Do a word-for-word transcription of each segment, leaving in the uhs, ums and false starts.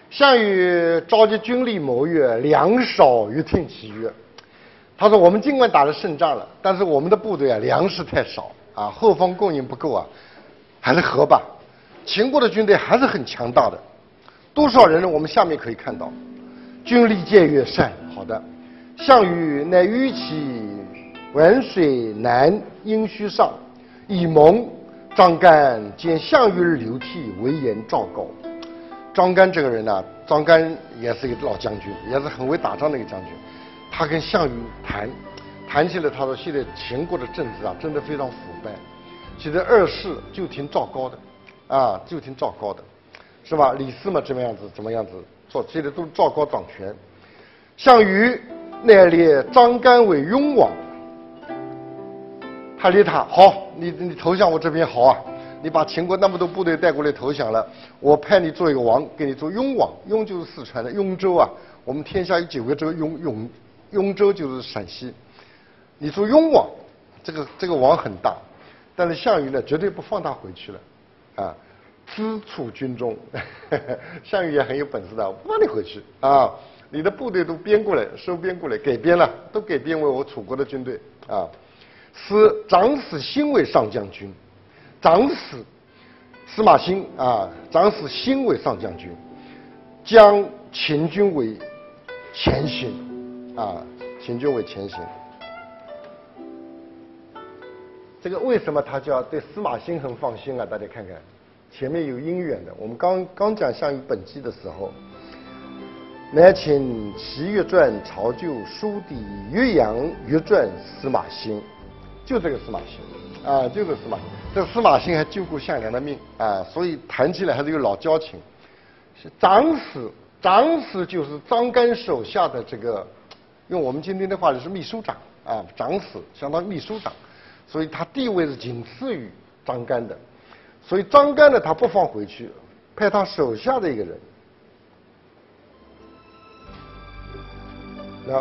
项羽召集军力谋曰：“粮少于听其曰。”他说：“我们尽管打了胜仗了，但是我们的部队啊，粮食太少啊，后方供应不够啊，还是和吧。秦国的军队还是很强大的，多少人呢？我们下面可以看到，军力渐越善。好的，项羽乃欲其文水南阴虚上，以蒙。张干见项羽而流涕，为言赵高。”张干这个人呢、啊，张干也是一个老将军，也是很会打仗的一个将军。他跟项羽谈，谈起来，他说现在秦国的政治啊，真的非常腐败。现在二世就听赵高的，啊，就听赵高的，是吧？李斯嘛，怎么样子，怎么样子做，现在都是赵高掌权。项羽乃列张干为雍王，他立他好，你你投降我这边好啊。你把秦国那么多部队带过来投降了，我派你做一个王，给你做雍王。雍就是四川的雍州啊，我们天下有九个州，雍雍雍州就是陕西。你做雍王，这个这个王很大，但是项羽呢绝对不放他回去了，啊，资处军中。项羽也很有本事的，不放你回去啊，你的部队都编过来，收编过来，改编了，都改编为我楚国的军队啊。司长史兴为上将军。长史司马欣啊，长史兴为上将军，将秦军为前行啊，秦军为前行。这个为什么他叫对司马欣很放心啊？大家看看，前面有因缘的。我们刚刚讲项羽本纪的时候，乃请齐越传曹咎书抵岳阳越传司马欣，就这个司马欣。啊，就是司马，这司马欣还救过项梁的命啊，所以谈起来还是有老交情。长史，长史就是张干手下的这个，用我们今天的话就是秘书长啊，长史相当于秘书长，所以他地位是仅次于张干的。所以张干呢，他不放回去，派他手下的一个人，那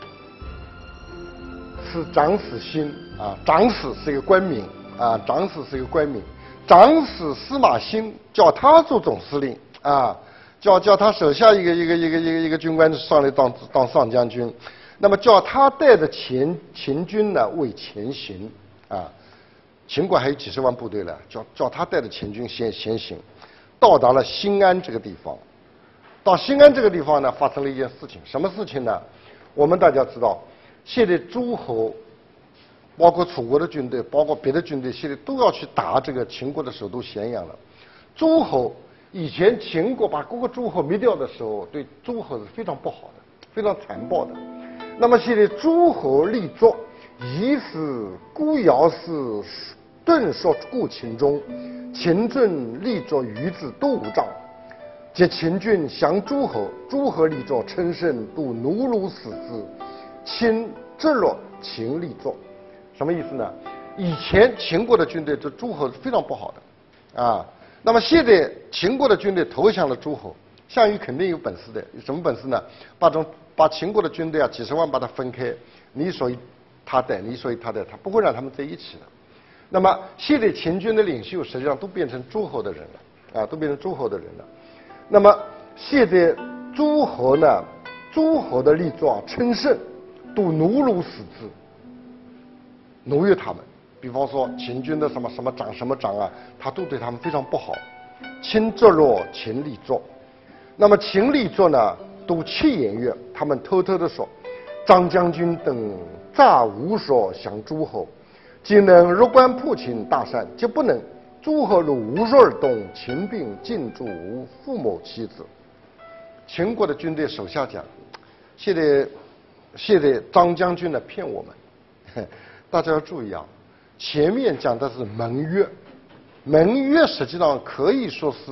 是长史欣。啊，长史是一个官名啊，长史是一个官名。长史司马欣叫他做总司令啊，叫叫他手下一个一个一个一个一个军官上来当当上将军，那么叫他带着秦秦军呢为前行啊，秦国还有几十万部队了，叫叫他带着秦军先先行，到达了新安这个地方。到新安这个地方呢，发生了一件事情，什么事情呢？我们大家知道，现在诸侯。包括楚国的军队，包括别的军队，现在都要去打这个秦国的首都咸阳了。诸侯以前秦国把各个诸侯灭掉的时候，对诸侯是非常不好的，非常残暴的。那么现在诸侯立作，疑是孤尧氏顿说故秦中，秦郡立作于子都无障，皆秦郡降诸侯，诸侯立作称胜，度奴虏死之，秦直落秦立作。什么意思呢？以前秦国的军队对诸侯是非常不好的，啊，那么现在秦国的军队投降了诸侯，项羽肯定有本事的，有什么本事呢？把种把秦国的军队啊几十万把它分开，你属于他带，你属于他带，他不会让他们在一起的。那么现在秦军的领袖实际上都变成诸侯的人了，啊，都变成诸侯的人了。那么现在诸侯呢，诸侯的立作称胜，度奴虏死之。奴役他们，比方说秦军的什么什么长什么长啊，他都对他们非常不好。秦直落秦立作，那么秦立作呢，都窃言曰，他们偷偷的说，张将军等诈无所降诸侯，今能入关破秦大善，皆不能。诸侯如无所而动，秦并尽诛无父母妻子。秦国的军队手下讲，现在现在张将军呢骗我们。大家要注意啊，前面讲的是盟约，盟约实际上可以说是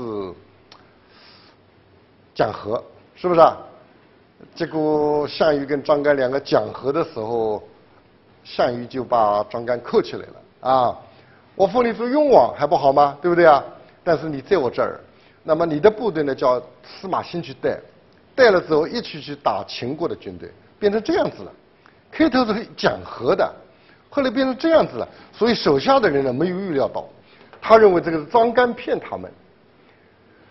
讲和，是不是啊？结果项羽跟张干两个讲和的时候，项羽就把张干扣起来了啊！我封你做雍王还不好吗？对不对啊？但是你在我这儿，那么你的部队呢叫司马欣去带，带了之后一起去打秦国的军队，变成这样子了。开头是讲和的。后来变成这样子了，所以手下的人呢没有预料到，他认为这个是张干骗他们。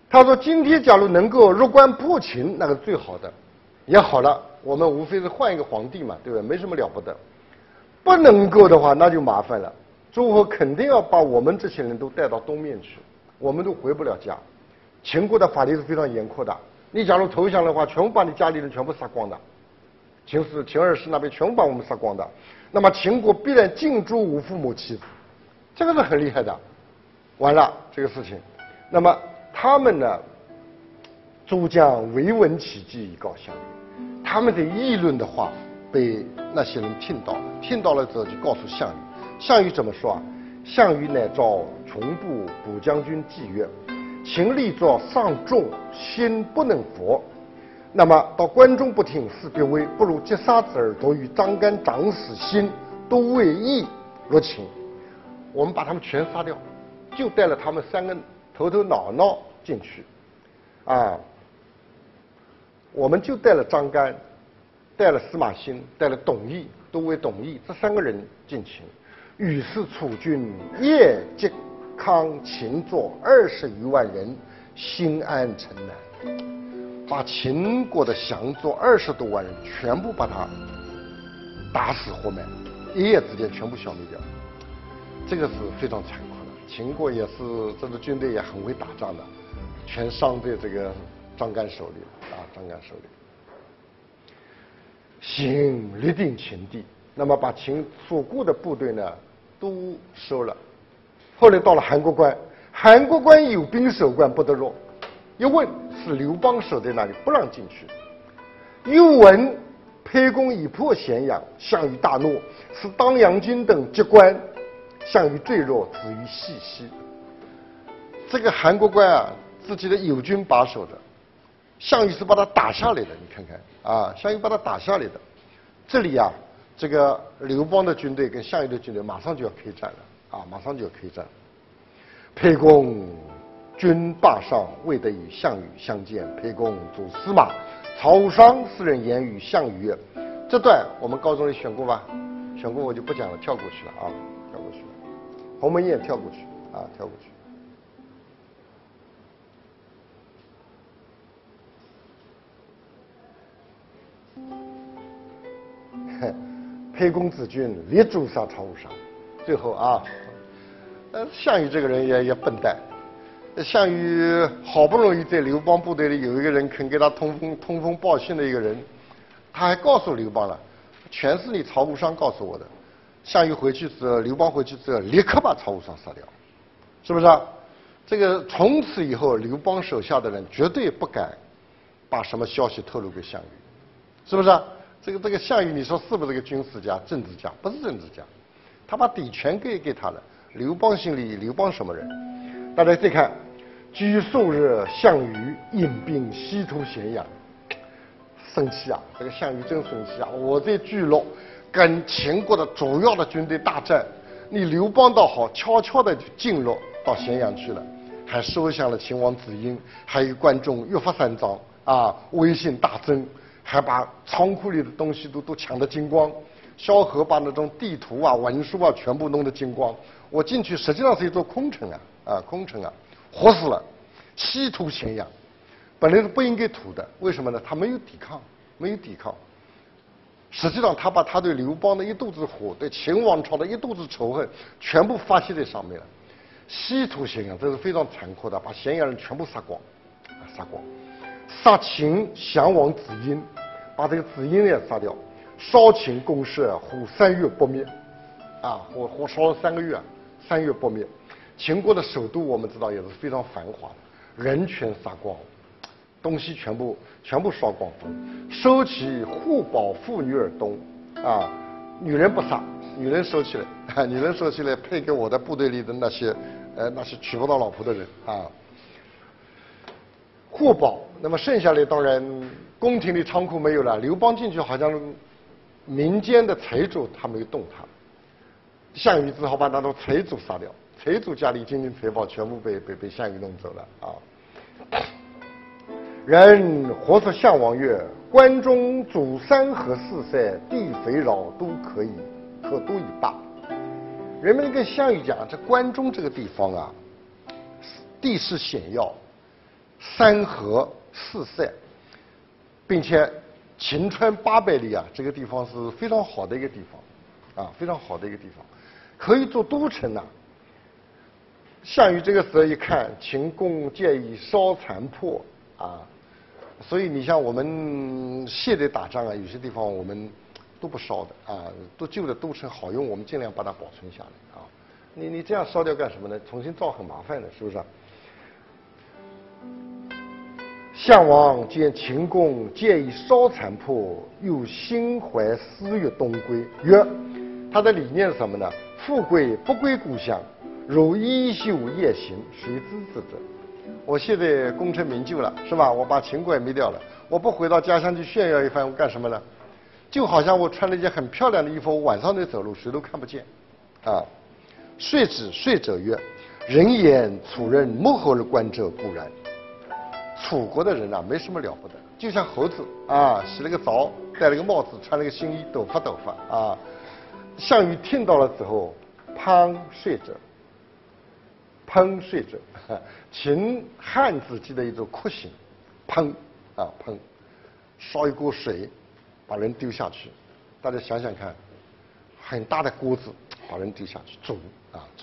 他说今天假如能够入关破秦，那个最好的，也好了，我们无非是换一个皇帝嘛，对吧？没什么了不得。不能够的话，那就麻烦了。诸侯肯定要把我们这些人都带到东面去，我们都回不了家。秦国的法律是非常严苛的，你假如投降的话，全部把你家里人全部杀光的。秦氏、秦二世那边全部把我们杀光的。那么秦国必然尽诛无父母妻子，这个是很厉害的。完了这个事情，那么他们呢？诸将闻闻其计以告项羽，他们的议论的话被那些人听到了，听到了之后就告诉项羽。项羽怎么说啊？项羽乃召穷部补将军计曰：“秦立作上众，心不能服。那么到关中不听，势必危，不如截杀之而夺与张干、长史、辛都尉邑入秦。我们把他们全杀掉，就带了他们三个头头脑脑进去，啊。”我们就带了张干，带了司马欣，带了董翳，都尉董翳这三个人进秦。于是楚军夜击康秦作二十余万人，兴安城南，把秦国的降作二十多万人全部把他打死活埋，一夜之间全部消灭掉。这个是非常残酷的。秦国也是这支军队也很会打仗的，全伤在这个张干手里了。啊，张干手里，兴立定秦地，那么把秦所顾的部队呢都收了。后来到了函谷关，函谷关有兵守关不得入，一问是刘邦守在那里，不让进去。又闻沛公已破咸阳，项羽大怒，使当阳军等击关，项羽坠落，止于细溪。这个函谷关啊，自己的友军把守的。项羽是把他打下来的，你看看啊，项羽把他打下来的。这里啊，这个刘邦的军队跟项羽的军队马上就要开战了啊，马上就要开战。沛公军霸上，未得与项羽相见。沛公主司马，曹无伤四人言与项羽曰：“这段我们高中里选过吧？选过我就不讲了，跳过去了啊，跳过去了。鸿门宴跳过去啊，跳过去。”沛公子军列诛杀曹无伤，最后啊，呃，项羽这个人也也笨蛋。项羽好不容易在刘邦部队里有一个人肯给他通风通风报信的一个人，他还告诉刘邦了，全是你曹无伤告诉我的。项羽回去之后，刘邦回去之后，立刻把曹无伤杀掉，是不是啊？这个从此以后，刘邦手下的人绝对不敢把什么消息透露给项羽，是不是啊？这个这个项羽，你说是不是个军事家、政治家？不是政治家，他把底权给给他了。刘邦心里，刘邦什么人？大家再看，居数日，项羽引兵西屠咸阳，生气啊！这个项羽真生气啊！我在巨鹿跟秦国的主要的军队大战，你刘邦倒好，悄悄的就进入到咸阳去了，还收降了秦王子婴，还有关中越发三章啊，威信大增。还把仓库里的东西都都抢得精光，萧何把那种地图啊、文书啊全部弄得精光。我进去实际上是一座空城啊，啊空城啊，活死了。西屠咸阳，本来是不应该屠的，为什么呢？他没有抵抗，没有抵抗。实际上他把他对刘邦的一肚子火，对秦王朝的一肚子仇恨，全部发泄在上面了。西屠咸阳，这是非常残酷的，把咸阳人全部杀光，啊杀光。杀秦降王子婴，把这个子婴也杀掉，烧秦宫舍，火三月不灭，啊，火火烧了三个月，三月不灭。秦国的首都我们知道也是非常繁华的，人全杀光，东西全部全部烧光光，收其护保妇女而东，啊，女人不杀，女人收起来，啊，女人收起来配给我的部队里的那些，呃，那些娶不到老婆的人啊。护保，那么剩下来当然宫廷里仓库没有了，刘邦进去好像民间的财主他没有动他，项羽只好把那种财主杀掉，财主家里金银财宝全部被被被项羽弄走了啊。人或说项王曰：“关中主山河四塞，地肥饶，都可以，可都以罢。”人们跟项羽讲，这关中这个地方啊，地势险要。 三河四塞，并且秦川八百里啊，这个地方是非常好的一个地方，啊，非常好的一个地方，可以做都城呐、啊。项羽这个时候一看，秦公借以烧残破啊，所以你像我们现在打仗啊，有些地方我们都不烧的啊，都旧的都城好用，我们尽量把它保存下来啊。你你这样烧掉干什么呢？重新造很麻烦的，是不是、啊？项王见秦公借以烧残破，又心怀思悦东归，曰：他的理念是什么呢？富贵不归故乡，如衣袖夜行，谁知之者？我现在功成名就了，是吧？我把秦国也灭掉了，我不回到家乡去炫耀一番，我干什么呢？就好像我穿了一件很漂亮的衣服，我晚上在走路，谁都看不见，啊。说之，说者曰：人言楚人幕后而观者固然。楚国的人啊，没什么了不得，就像猴子啊，洗了个澡，戴了个帽子，穿了个新衣，抖发抖发啊。项羽听到了之后，滂说者，滂说者，秦汉子记的一种酷刑，滂啊滂，烧一锅水，把人丢下去。大家想想看，很大的锅子把人丢下去，煮啊煮，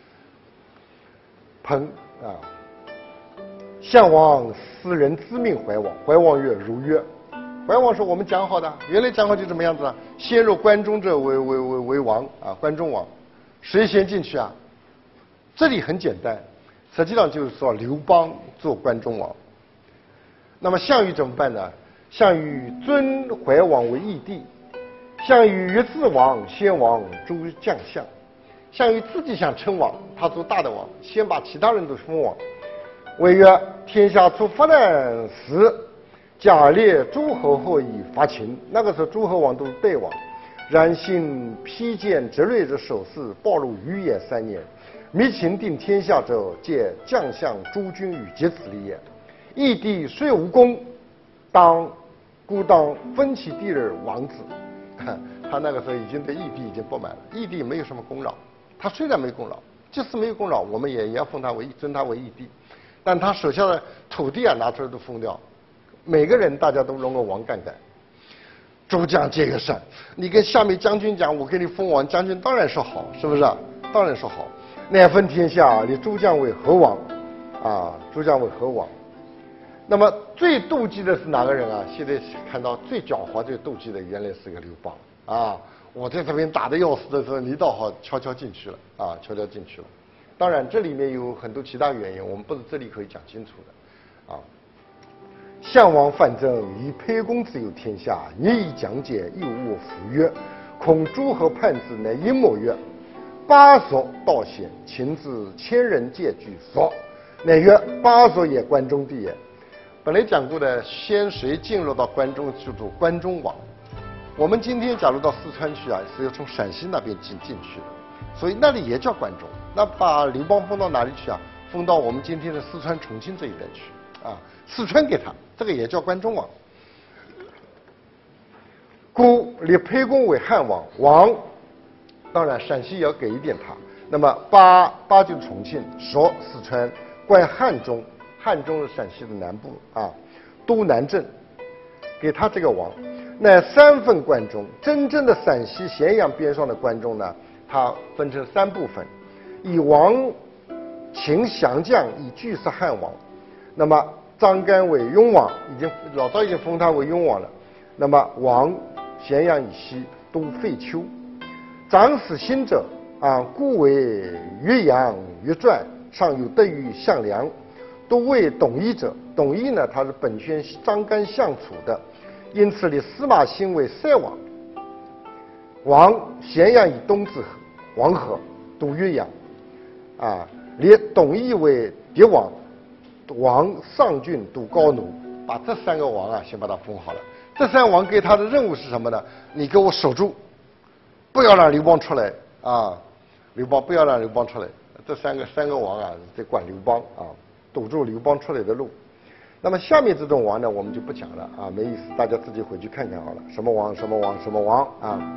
滂啊。项王私人知命怀王，怀王曰：如曰。怀王说：我们讲好的，原来讲好就这么样子啊。先入关中者为为为为王啊，关中王，谁先进去啊？这里很简单，实际上就是说刘邦做关中王。那么项羽怎么办呢？项羽尊怀王为义帝，项羽欲自王，先王诸将相。项羽自己想称王，他做大的王，先把其他人都封王。谓曰：天下出发难时，假列诸侯后以伐秦。那个时候诸侯王都是代王，然信披坚执锐之守势，暴露于也三年。灭秦定天下者，借将相诸军与节子立也。义帝虽无功，当故当分其弟而王子。他那个时候已经对义帝已经不满了，义帝没有什么功劳，他虽然没功劳，即使没有功劳，我们也也要封他为尊他为义帝。但他手下的土地啊拿出来都封掉，每个人大家都弄个王干干。诸将皆曰善。你跟下面将军讲，我给你封王，将军当然说好，是不是？当然说好。乃分天下，立诸将为侯王，啊，诸将为侯王。那么最妒忌的是哪个人啊？现在看到最狡猾、最妒忌的，原来是个刘邦啊！我在这边打得要死的时候，你倒好悄悄进去了啊，悄悄进去了。当然，这里面有很多其他原因，我们不是这里可以讲清楚的，啊。项王范增以沛公之有天下，业以讲解，又卧服曰：恐诸侯叛之，乃阴谋曰：巴蜀道险，秦之千人皆惧蜀。乃曰：巴蜀也，关中地也。本来讲过的，先谁进入到关中去做关中王？我们今天假如到四川去啊，是要从陕西那边进进去的，所以那里也叫关中。那把刘邦封到哪里去啊？封到我们今天的四川重庆这一带去啊，四川给他，这个也叫关中王。故立沛公为汉王，王当然陕西也要给一点他。那么巴巴就是重庆，蜀四川，冠汉中，汉中是陕西的南部啊，都南郑，给他这个王。那三分关中，真正的陕西咸阳边上的关中呢，它分成三部分。以王秦降将以拒杀汉王，那么张干为雍王，已经老早已经封他为雍王了。那么王咸阳以西都废丘，长史新者啊，故为岳阳岳传，上有得于项梁。都为董翳者，董翳呢，他是本宣张干相处的，因此立司马欣为塞王。王咸阳以东至黄河，都岳阳。啊，立董翳为狄王，王上郡都高奴，把这三个王啊先把他封好了。这三个王给他的任务是什么呢？你给我守住，不要让刘邦出来啊！刘邦不要让刘邦出来。这三个三个王啊在管刘邦啊，堵住刘邦出来的路。那么下面这种王呢，我们就不讲了啊，没意思，大家自己回去看看好了。什么王？什么王？什么王啊？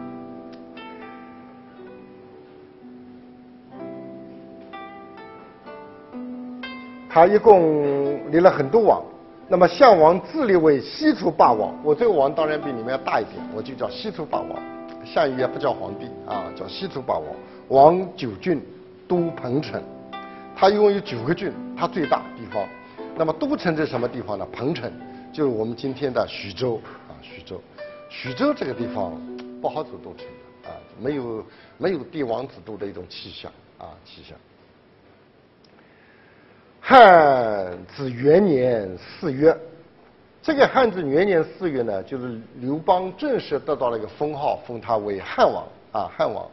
他一共立了很多王。那么项王自立为西楚霸王，我这个王当然比你们要大一点，我就叫西楚霸王。项羽也不叫皇帝啊，叫西楚霸王。王九郡，都彭城。他一共有九个郡，他最大地方。那么都城是什么地方呢？彭城，就是我们今天的徐州啊，徐州。徐州这个地方不好走都城的啊，没有没有帝王之都的一种气象啊，气象。汉至元年四月，这个汉至元年四月呢，就是刘邦正式得到了一个封号，封他为汉王啊，汉王。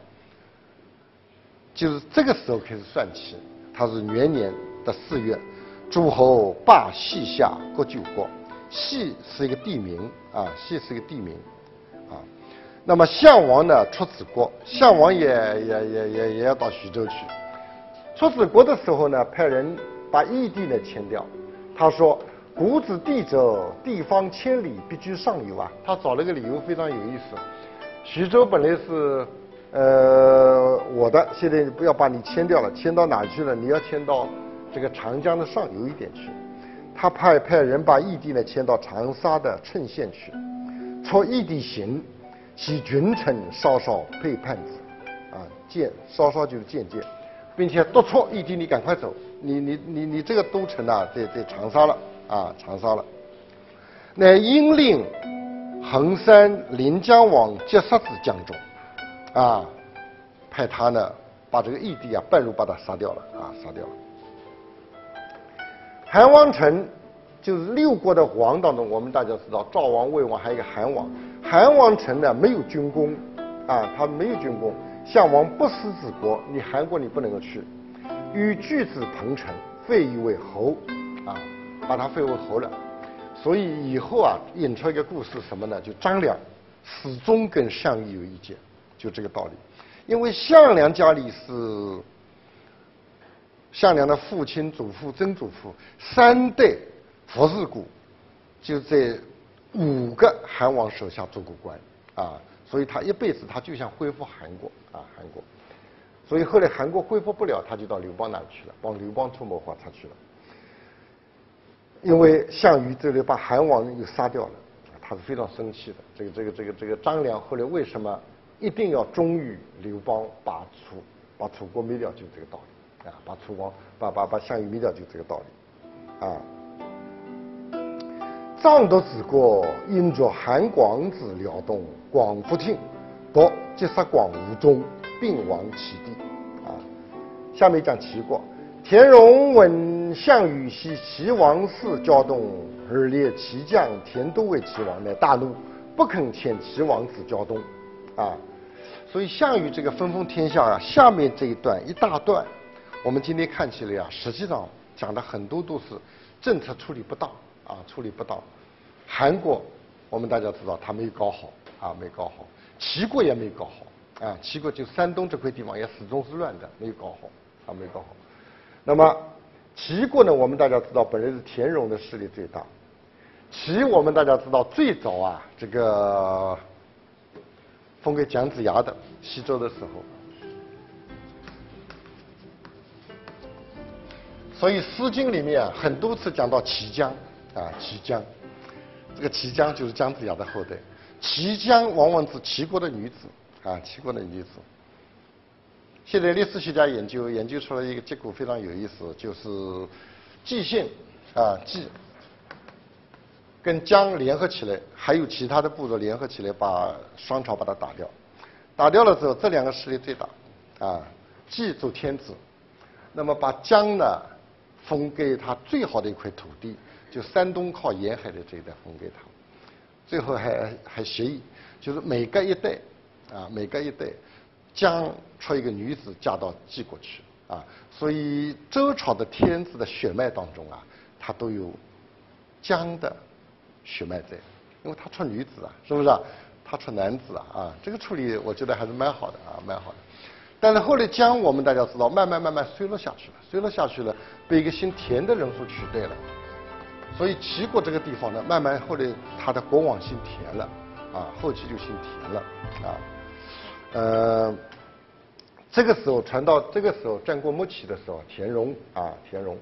就是这个时候开始算起，他是元年的四月，诸侯罢西夏各九国，西是一个地名啊，西是一个地名啊。那么项王呢出子国，项王也也也也也要到徐州去。出子国的时候呢，派人把异地呢迁掉。他说：“古之地者，地方千里，必居上游啊。”他找了个理由非常有意思。徐州本来是呃我的，现在不要把你迁掉了，迁到哪去了？你要迁到这个长江的上游一点去。他派派人把异地呢迁到长沙的衬县去。出异地行，其君臣稍稍配叛子，啊，见稍稍就是间接。并且督促异地，你赶快走，你你你你这个都城啊，在在长沙了啊，长沙了。那因令衡山临江王结杀之江中，啊，派他呢把这个异地啊半路把他杀掉了啊，杀掉了。韩王城就是六国的王当中，我们大家知道赵王、魏王还有一个韩王。韩王城呢没有军功啊，他没有军功。项王不思子国，你韩国你不能够去，与巨子彭城，废以为侯，啊，把他废为侯了。所以以后啊，引出一个故事什么呢？就张良始终跟项羽有意见，就这个道理。因为项梁家里是项梁的父亲、祖父、曾祖父三代服侍过，就在五个韩王手下做过官啊。所以他一辈子他就想恢复韩国啊，韩国。所以后来韩国恢复不了，他就到刘邦那里去了，帮刘邦出谋划策去了。因为项羽这里把韩王又杀掉了，他是非常生气的。这个这个这个这个张良后来为什么一定要忠于刘邦，把楚把楚国灭掉，就这个道理啊，把楚王把把把项羽灭掉，就这个道理啊。张夺之国，因着韩广之辽东，广福听，夺击杀广无中，并亡其地。啊，下面讲齐国。田荣闻项羽系齐王室交东，而列齐将田都为齐王，乃大怒，不肯遣齐王子交东。啊，所以项羽这个分封天下啊，下面这一段一大段，我们今天看起来啊，实际上讲的很多都是政策处理不当。啊，处理不当。韩国，我们大家知道他没有搞好啊，没搞好。齐国也没搞好啊，齐国就山东这块地方也始终是乱的，没有搞好啊，没搞好。那么齐国呢，我们大家知道本来是田荣的势力最大。齐我们大家知道最早啊，这个封给姜子牙的西周的时候。所以《诗经》里面啊，很多次讲到齐姜啊，齐姜，这个齐姜就是姜子牙的后代。齐姜往往是齐国的女子啊，齐国的女子。现在历史学家研究研究出来一个结果非常有意思，就是季姓啊季跟姜联合起来，还有其他的部族联合起来，把商朝把它打掉。打掉了之后，这两个势力最大啊，季做天子，那么把姜呢封给他最好的一块土地，就山东靠沿海的这一带封给他。最后还还协议，就是每隔一代啊，每隔一代姜出一个女子嫁到季国去啊。所以周朝的天子的血脉当中啊，他都有姜的血脉在，因为他出女子啊，是不是啊？他出男子啊啊，这个处理我觉得还是蛮好的啊，蛮好的。但是后来姜我们大家知道，慢慢慢慢衰落下去了，衰落下去了，被一个姓田的人所取代了。所以齐国这个地方呢，慢慢后来他的国王姓田了，啊，后期就姓田了，啊，呃，这个时候传到这个时候战国末期的时候，田荣啊，田荣，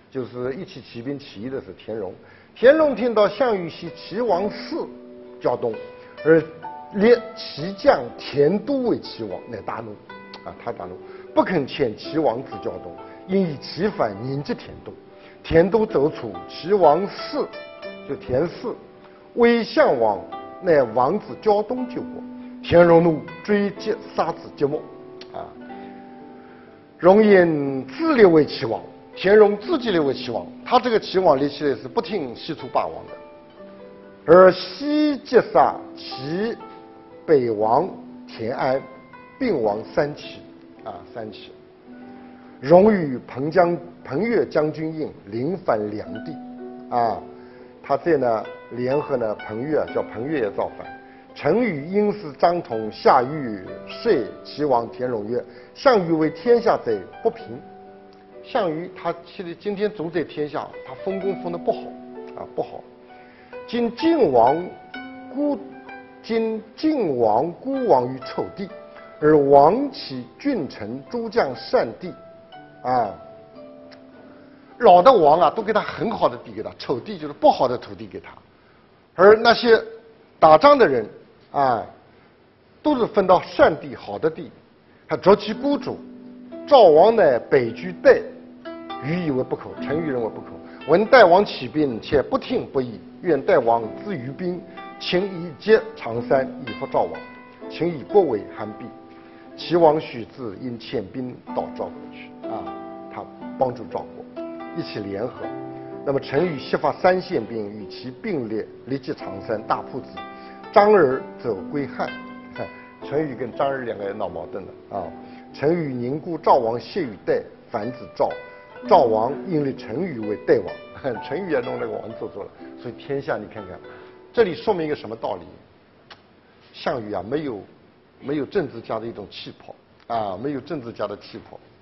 就是一起起兵起义的是田荣。田荣听到项羽系齐王嗣胶东，而列齐将田都为齐王，乃大怒啊！他大怒，不肯遣齐王至胶东，因以齐反迎击田都。田都走楚，齐王嗣就田氏为项王，乃王子胶东救国。田荣怒，追击杀之节末啊！荣因自立为齐王。田荣自己立为齐王，他这个齐王立起来是不听西楚霸王的，而西击杀齐北王田安，并亡三齐啊三齐。荣与彭将彭越将军印临反梁地啊，他这呢联合呢彭越，叫彭越也造反。陈与因是张统下狱说齐王田荣曰：“项羽为天下贼，不平。”项羽他其实今天主宰天下，他封功封的不好啊，不好。今晋王孤，今晋王孤亡于丑地，而亡其郡臣诸将善地，啊，老的王啊都给他很好的地给他，丑地就是不好的土地给他，而那些打仗的人啊，都是分到善地好的地，他着其孤主。赵王呢北居代，予以为不可。陈馀认为不可。闻代王起兵，且不听不义，愿代王自于兵，请以接常山，以服赵王。请以国为韩必。齐王许自因遣兵到赵国去啊，他帮助赵国，一起联合。那么陈馀西发三县兵，与其并列，立即常山，大破之。张耳走归汉。陈馀跟张耳两个人闹矛盾了啊。陈馀凝固赵王谢与代，反子赵。赵王因立陈馀为代王，陈馀也弄那个王做做了。所以天下你看看，这里说明一个什么道理？项羽啊，没有没有政治家的一种气魄啊，没有政治家的气魄。